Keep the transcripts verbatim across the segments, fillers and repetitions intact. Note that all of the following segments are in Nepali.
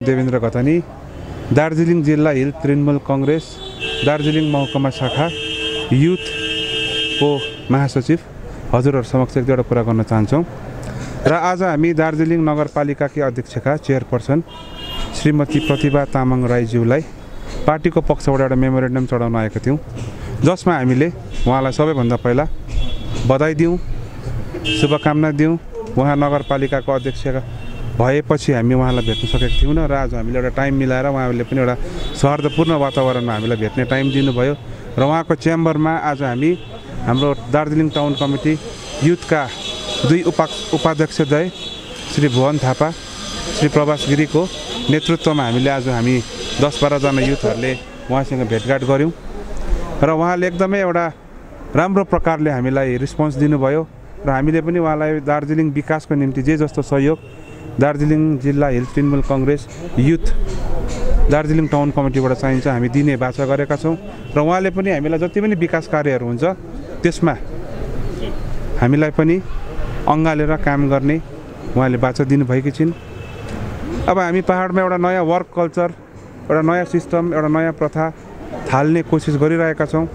देवेन्द्र घतानी, दार्जिलिङ जिल्ला हिल तृणमूल कांग्रेस दार्जिलिङ महकुमा शाखा युथको महासचिव हजुरहरु समक्ष एक दुईवटा कुरा गर्न चाहन्छौं र आज हामी दार्जिलिङ नगरपालिकाकी अध्यक्षका चेयरपर्सन श्रीमती प्रतिभा तामाङ राईज्यूलाई पार्टीको पक्षबाट एउटा मेमोरेन्डम चढाउन आएका थियौं, जसमा हामीले उहाँलाई सबैभन्दा पहिला बधाई दियौं, शुभकामना दियौं। उहाँ नगरपालिकाको अध्यक्ष भएपछि हामी उहाँलाई भेट्न सकेका थियौँ र आज हामीले एउटा टाइम मिलाएर उहाँले पनि एउटा सौहार्दपूर्ण वातावरणमा हामीलाई भेट्ने टाइम दिनुभयो र उहाँको चेम्बरमा आज हामी हाम्रो दार्जिलिङ टाउन कमिटी युथका दुई उपा उपाध्यक्षद्वय श्री भुवन थापा, श्री प्रभास गिरीको नेतृत्वमा हामीले आज हामी दस बाह्र जना युथहरूले उहाँसँग भेटघाट गऱ्यौँ र उहाँले एकदमै एउटा राम्रो प्रकारले हामीलाई रिस्पोन्स दिनुभयो र हामीले पनि उहाँलाई दार्जिलिङ विकासको निम्ति जे जस्तो सहयोग दार्जिलिङ जिल्ला hill Trinamool Congress youth Darjeeling town कमिटीबाट चाहिन्छ हामी दिने बाचा गरेका छौँ र उहाँले पनि हामीलाई जति पनि विकास कार्यहरू हुन्छ त्यसमा हामीलाई पनि अँगालेर काम गर्ने उहाँले बाचा दिनुभएकी छिन्। अब हामी पहाडमा एउटा नयाँ वर्क कल्चर, एउटा नयाँ सिस्टम, एउटा नयाँ प्रथा थाल्ने कोसिस गरिरहेका छौँ।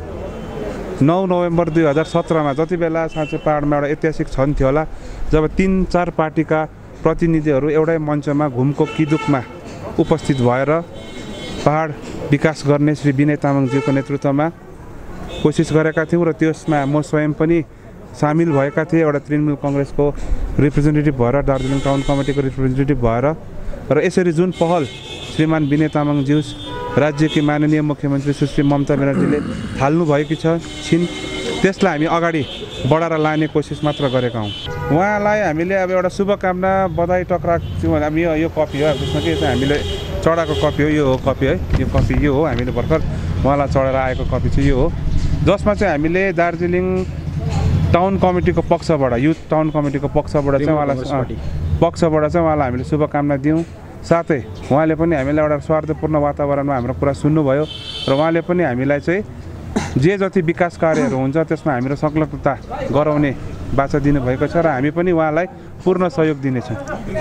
नौ नोभेम्बर दुई हजार सत्रमा जति बेला साँच्चै पहाडमा एउटा ऐतिहासिक क्षण थियो होला जब तीन चार पार्टीका प्रतिनिधिहरू एउटै मञ्चमा घुमको किदुकमा उपस्थित भएर पहाड विकास गर्ने श्री विनय तामाङज्यूको नेतृत्वमा कोसिस गरेका थियौँ र त्यसमा म स्वयं पनि सामेल भएका थिएँ, एउटा तृणमूल कांग्रेसको रिप्रेजेन्टेटिभ भएर, दार्जिलिङ टाउन कमिटीको रिप्रेजेन्टेटिभ भएर र यसरी जुन पहल श्रीमान विनय तामाङज्यू राज्यकी माननीय मुख्यमन्त्री सुश्री ममता ब्यानर्जीले थाल्नु भएकी छ छिन् त्यसलाई हामी अगाडि बढाएर लाने कोसिस मात्र गरेका हौँ। उहाँलाई हामीले अब एउटा शुभकामना बधाई टक्राक हामी यो कपी हो, जसमा कि हामीले चढाएको कपी हो, यो हो कपी है, यो कपी यो हो, हामीले भर्खर उहाँलाई चढाएर आएको कपी चाहिँ यो हो, जसमा चाहिँ हामीले दार्जिलिङ टाउन कमिटीको पक्षबाट युथ टाउन कमिटीको पक्षबाट चाहिँ उहाँलाई पक्षबाट चाहिँ उहाँलाई हामीले शुभकामना दियौँ। साथै उहाँले पनि हामीलाई एउटा स्वार्थपूर्ण वातावरणमा हाम्रो कुरा सुन्नुभयो र उहाँले पनि हामीलाई चाहिँ जे जति विकास कार्यहरू हुन्छ त्यसमा हाम्रो संलग्नता गराउने बाचा दिनुभएको छ र हामी पनि उहाँलाई पूर्ण सहयोग दिनेछौँ।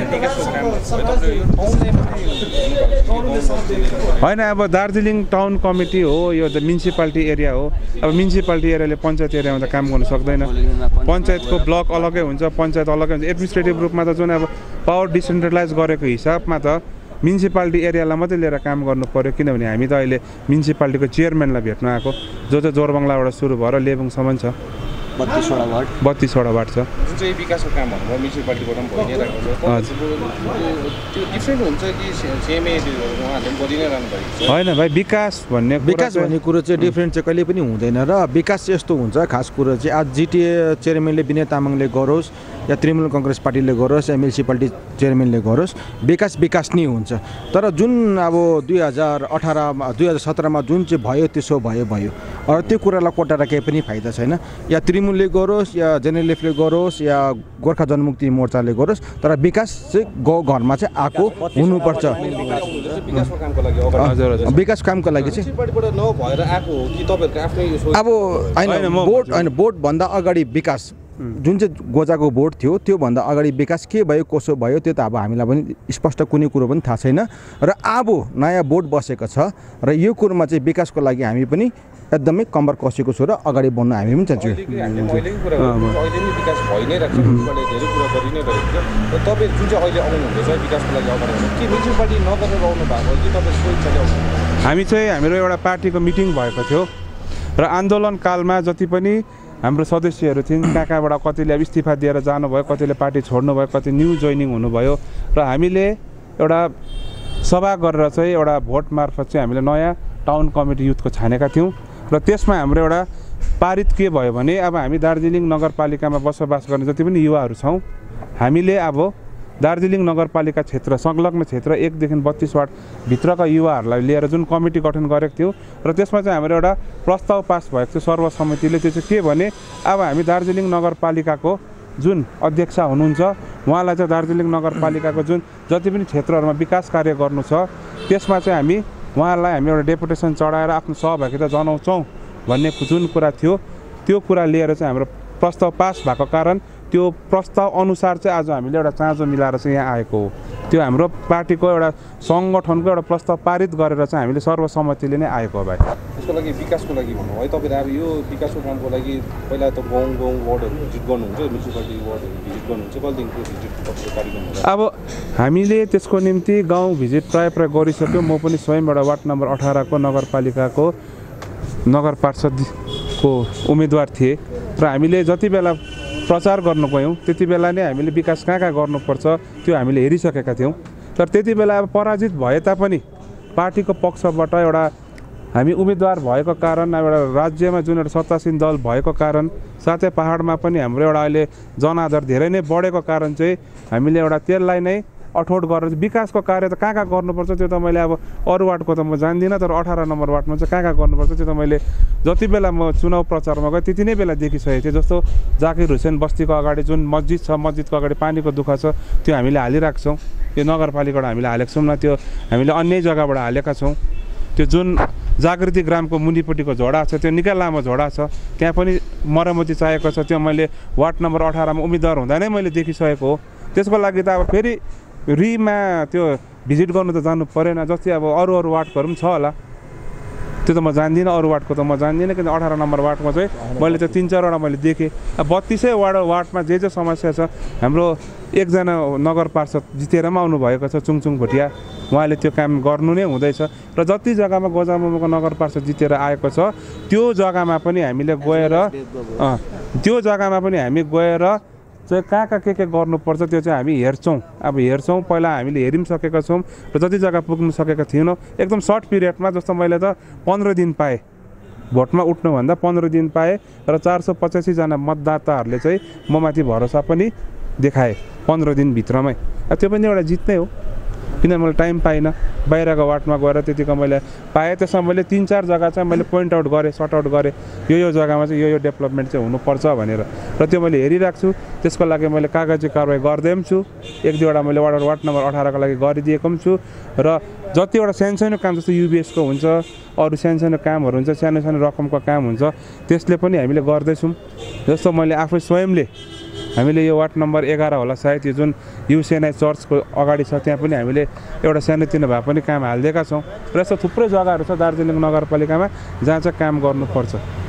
होइन, अब दार्जिलिङ टाउन कमिटी हो, यो त म्युनिसिपालिटी एरिया हो। अब म्युनिसिपालिटी एरियाले पञ्चायत एरियामा त काम गर्नु सक्दैन, पञ्चायतको ब्लक अलग्गै हुन्छ, पञ्चायत अलग्गै हुन्छ। एडमिनिस्ट्रेटिभ रूपमा त जुन अब पावर डिसेन्ट्रलाइज गरेको हिसाबमा त म्युनिसिपालिटी एरियालाई मात्रै लिएर काम गर्नु पर्यो, किनभने हामी त अहिले म्युनिसिपालिटीको चेयरम्यानलाई भेट्न आएको, जो चाहिँ जोरबङ्गलाबाट सुरु भएर लेबुङसम्म छ, बत्तीसवटा वार्ड बत्तीसवटा वार्ड छ, जुन चाहिँ विकासको कामहरू म्युनिसिपालिटीबाट पनि भइ नै रहेको छ। त्यो डिफ्रेन्ट हुन्छ कि सेम उहाँहरूले बढी नै रहनु भएको छ? होइन भाइ, विकास भन्ने विकास भन्ने कुरो चाहिँ डिफ्रेन्ट चाहिँ कहिले पनि हुँदैन र विकास यस्तो हुन्छ, खास कुरो चाहिँ आज जिटिए चेयरम्यानले विनय तामाङले गरोस् या तृणमूल कांग्रेस पार्टीले गरोस् या म्युनिसिपालिटी चेयरम्यानले गरोस्, विकास विकास नै हुन्छ। तर जुन अब दुई हजार अठारमा दुई हजार सत्रमा जुन चाहिँ भयो त्यसो भयो भयो अरू त्यो कुरालाई कोटाएर केही पनि फाइदा छैन। या तृणमूलले गरोस् या जेएनएलएफले गरोस् या गोर्खा जनमुक्ति मोर्चाले गरोस्, तर विकास चाहिँ गाउँ घरमा चाहिँ आएको हुनुपर्छ। विकास कामको लागि चाहिँ अब होइन भोट होइन भोटभन्दा अगाडि विकास जुन चाहिँ गोजाको भोट थियो त्योभन्दा अगाडि विकास के भयो कसो भयो त्यो त अब हामीलाई पनि स्पष्ट कुनै कुरो पनि थाहा छैन र अब नयाँ भोट बसेको छ र यो कुरोमा चाहिँ विकासको लागि हामी पनि एकदमै कम्बर कसेको छु र अगाडि बढ्न हामी पनि चाहन्छौँ। हामी चाहिँ हाम्रो एउटा पार्टीको मिटिङ भएको थियो र आन्दोलन कालमा जति पनि हाम्रो सदस्यहरू थियौँ, कहाँ कहाँबाट कतिले अब इस्तिफा दिएर जानुभयो, कतिले पार्टी छोड्नुभयो, कति न्यू जोइनिङ हुनुभयो र हामीले एउटा सभा गरेर चाहिँ एउटा भोट मार्फत चाहिँ हामीले नयाँ टाउन कमिटी युथको छानेका थियौँ र त्यसमा हाम्रो एउटा पारित के भयो भने अब हामी दार्जिलिङ नगरपालिकामा बसोबास गर्ने जति पनि युवाहरू छौँ, हामीले अब दार्जिलिङ नगरपालिका क्षेत्र संलग्न क्षेत्र एकदेखि बत्तीस वार्ड भित्रका युवाहरूलाई लिएर जुन कमिटी गठन गरेको थियौँ र त्यसमा चाहिँ हाम्रो एउटा प्रस्ताव पास भएको थियो सर्वसम्मतिले। त्यो चाहिँ के भने अब हामी दार्जिलिङ नगरपालिकाको जुन अध्यक्ष हुनुहुन्छ उहाँलाई चाहिँ दार्जिलिङ नगरपालिकाको जुन जति पनि क्षेत्रहरूमा विकास कार्य गर्नु छ त्यसमा चाहिँ हामी उहाँलाई हामी एउटा डेपुटेसन चढाएर आफ्नो सहभागिता जनाउँछौँ भन्ने जुन कुरा थियो त्यो कुरा लिएर चाहिँ हाम्रो प्रस्ताव पास भएको कारण त्यो प्रस्ताव अनुसार चाहिँ आज हामीले एउटा चाँजो मिलाएर चाहिँ यहाँ आएको हो। त्यो हाम्रो पार्टीको एउटा सङ्गठनको एउटा प्रस्ताव पारित गरेर चाहिँ हामीले सर्वसम्मतिले नै आएको हो भाइ। त्यसको लागि विकासको लागि भन्नु है तपाईँले अब यो विकासको कामको लागि पहिला त गाउँ गाउँ वार्डहरू भिजिट गर्नुहुन्छ, म्युनिसिपालिटी वार्डहरू भिजिट गर्नुहुन्छ, कहिलेदेखिको भिजिट तपाईँको कार्यक्रम हुन्छ? अब हामीले त्यसको निम्ति गाउँ भिजिट प्रायः प्रायः गरिसक्यौँ। म पनि स्वयं एउटा वार्ड नम्बर अठारको नगरपालिकाको नगर पार्षदको उम्मेदवार थिएँ र हामीले जति बेला प्रचार गर्न गयौँ त्यति बेला नै हामीले विकास कहाँ कहाँ गर्नुपर्छ त्यो हामीले हेरिसकेका थियौँ। तर त्यति बेला अब पराजित भए तापनि पार्टीको पक्षबाट एउटा हामी उम्मेदवार भएको कारण अब एउटा राज्यमा जुन एउटा सत्तासीन दल भएको कारण साथै पहाडमा पनि हाम्रो एउटा अहिले जनादर धेरै नै बढेको कारण चाहिँ हामीले एउटा त्यसलाई नै अठोट गरेर विकासको कार्य त कहाँ कहाँ गर्नुपर्छ त्यो त मैले अब अरू वार्डको त म जान्दिनँ, तर अठार नम्बर वार्डमा चाहिँ कहाँ कहाँ गर्नुपर्छ त्यो त मैले जति बेला म चुनाव प्रचारमा गएँ त्यति नै बेला देखिसकेको थिएँ। जस्तो जाकिर हुसेन बस्तीको अगाडि जुन मस्जिद छ, मस्जिदको अगाडि पानीको दुःख छ, त्यो हामीले हालिरहेको छौँ। त्यो नगरपालिकाबाट हामीले हालेको छौँ न, त्यो हामीले अन्य जग्गाबाट हालेका छौँ। त्यो जुन जागृति ग्रामको मुनिपट्टिको झोडा छ त्यो निकै लामो झोडा छ, त्यहाँ पनि मरमती चाहिएको छ। त्यो मैले वार्ड नम्बर अठारमा उम्मेदवार हुँदा नै मैले देखिसकेको हो। त्यसको लागि त अब फेरि रिमा त्यो भिजिट गर्नु त जानु परेन। जस्तै अब अरू अरू वार्डकोहरू पनि छ होला, त्यो त म जान्दिनँ, अरू वार्डको त म जान्दिनँ। किन अठार नम्बर वार्डमा चाहिँ मैले त्यो तिन चारवटा मैले देखेँ। अब बत्तिसै वार्ड वार्डमा जे जे समस्या छ, हाम्रो एकजना नगर पार्षद जितेर पनि आउनुभएको छ चुङचुङ भोटिया, उहाँले त्यो काम गर्नु नै हुँदैछ। र जति जग्गामा गोजामुमोको नगर पार्षद जितेर आएको छ त्यो जग्गामा पनि हामीले गएर त्यो जग्गामा पनि हामी गएर चाहिँ कहाँ कहाँ के के गर्नुपर्छ त्यो चाहिँ हामी हेर्छौँ। अब हेर्छौँ, पहिला हामीले हेरि पनि सकेका छौँ र जति जग्गा पुग्नु सकेका थिएनौँ एकदम सर्ट पिरियडमा। जस्तो मैले त पन्ध्र दिन पाएँ भोटमा उठ्नुभन्दा पन्ध्र दिन पाएँ र चार सौ पचासीजना मतदाताहरूले चाहिँ म माथि भरोसा पनि देखाए पन्ध्र दिनभित्रमै। त्यो पनि एउटा जित नै हो, किन मैले टाइम पाइनँ। बाहिरको वार्डमा गएर त्यतिको मैले पाएँ, त्यसमा मैले तिन चार जग्गा चाहिँ मैले पोइन्ट आउट गरेँ, सर्ट आउट गरेँ, यो यो जग्गामा चाहिँ यो यो डेभलपमेन्ट चाहिँ हुनुपर्छ भनेर। र त्यो मैले हेरिरहेको छु। त्यसको लागि मैले कागजी कारवाही गर्दै पनि छु। एक दुईवटा मैले वार्ड वार्ड नम्बर अठारको लागि गरिदिएको पनि छु। र जतिवटा सानो सानो काम जस्तो युबिएसको हुन्छ, अरू सानो सानो कामहरू हुन्छ, सानो सानो रकमको काम हुन्छ, त्यसले पनि हामीले गर्दैछौँ। जस्तो मैले आफै स्वयंले हामीले यो वार्ड नम्बर एघार होला सायद, यो जुन युसिएनआई चर्चको अगाडि छ त्यहाँ पनि हामीले एउटा सानोतिनो भए पनि काम हालिदिएका छौँ। र यस्तो थुप्रै जग्गाहरू छ दार्जिलिङ नगरपालिकामा जहाँ चाहिँ काम गर्नुपर्छ।